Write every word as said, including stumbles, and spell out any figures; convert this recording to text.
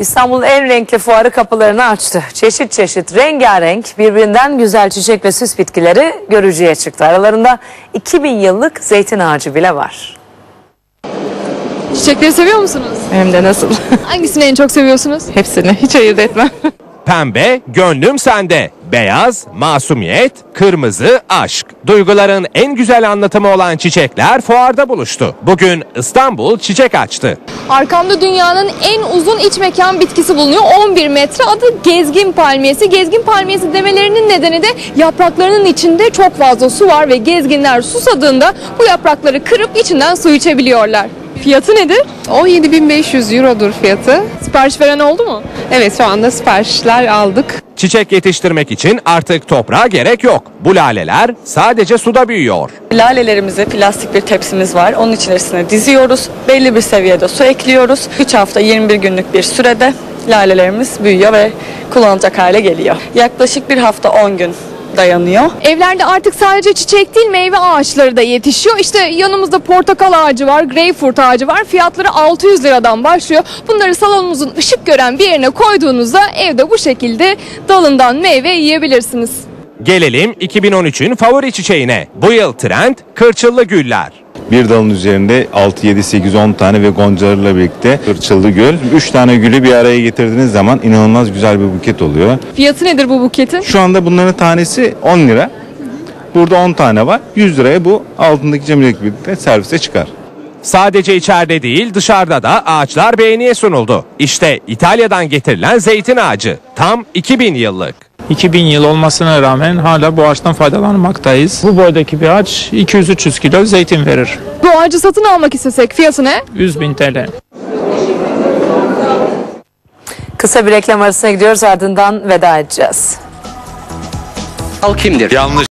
İstanbul'un en renkli fuarı kapılarını açtı. Çeşit çeşit rengarenk birbirinden güzel çiçek ve süs bitkileri görücüye çıktı. Aralarında iki bin yıllık zeytin ağacı bile var. Çiçekleri seviyor musunuz? Hem de nasıl? Hangisini en çok seviyorsunuz? Hepsini hiç ayırt etmem. Pembe, gönlüm sende. Beyaz, masumiyet, kırmızı, aşk. Duyguların en güzel anlatımı olan çiçekler fuarda buluştu. Bugün İstanbul çiçek açtı. Arkamda dünyanın en uzun iç mekan bitkisi bulunuyor. on bir metre, adı gezgin palmiyesi. Gezgin palmiyesi demelerinin nedeni de yapraklarının içinde çok fazla su var ve gezginler susadığında bu yaprakları kırıp içinden su içebiliyorlar. Fiyatı nedir? on yedi bin beş yüz eurodur fiyatı. Sipariş veren oldu mu? Evet, şu anda siparişler aldık. Çiçek yetiştirmek için artık toprağa gerek yok. Bu laleler sadece suda büyüyor. Lalelerimizi plastik bir tepsimiz var. Onun içerisine diziyoruz. Belli bir seviyede su ekliyoruz. üç hafta yirmi bir günlük bir sürede lalelerimiz büyüyor ve kullanılacak hale geliyor. Yaklaşık bir hafta on gün dayanıyor. Evlerde artık sadece çiçek değil, meyve ağaçları da yetişiyor. İşte yanımızda portakal ağacı var, greyfurt ağacı var. Fiyatları altı yüz liradan başlıyor. Bunları salonunuzun ışık gören bir yerine koyduğunuzda evde bu şekilde dalından meyve yiyebilirsiniz. Gelelim iki bin on üçün favori çiçeğine. Bu yıl trend kırçıllı güller. Bir dalın üzerinde altı, yedi, sekiz, on tane ve goncalarıyla birlikte kırçıllı gül. üç tane gülü bir araya getirdiğiniz zaman inanılmaz güzel bir buket oluyor. Fiyatı nedir bu buketin? Şu anda bunların tanesi on lira. Burada on tane var. yüz liraya bu altındaki cemiletle birlikte servise çıkar. Sadece içeride değil dışarıda da ağaçlar beğeniye sunuldu. İşte İtalya'dan getirilen zeytin ağacı. Tam iki bin yıllık. iki bin yıl olmasına rağmen hala bu ağaçtan faydalanmaktayız. Bu boydaki bir ağaç iki yüz üç yüz kilo zeytin verir. Bu ağacı satın almak istesek fiyatı ne? yüz bin T L. Kısa bir reklam arasına gidiyoruz, ardından veda edeceğiz. Kimdir? Yanlış.